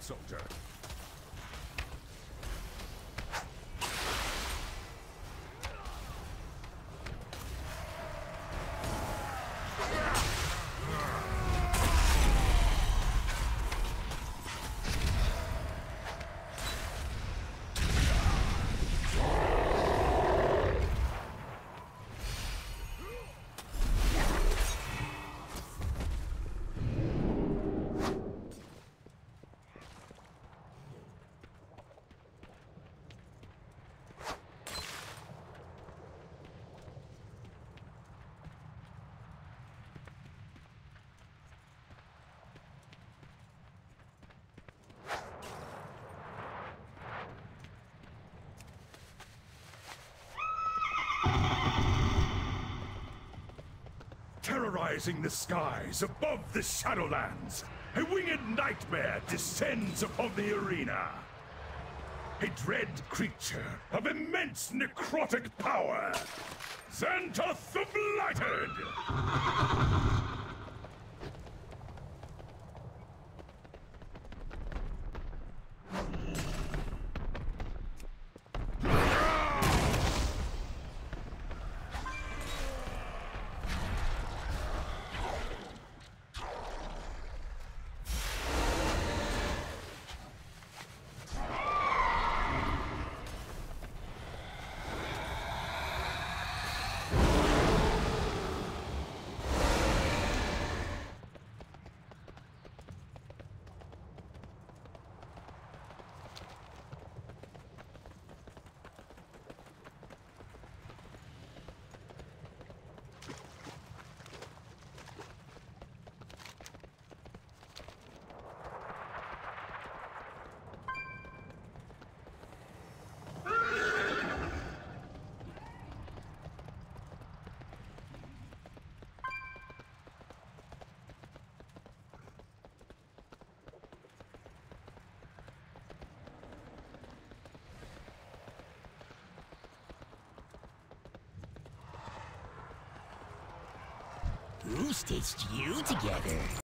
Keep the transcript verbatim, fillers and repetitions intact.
foot soldier. Terrorizing the skies above the Shadowlands, a winged nightmare descends upon the arena. A dread creature of immense necrotic power, Xantoth the Blighted! Who stitched you together?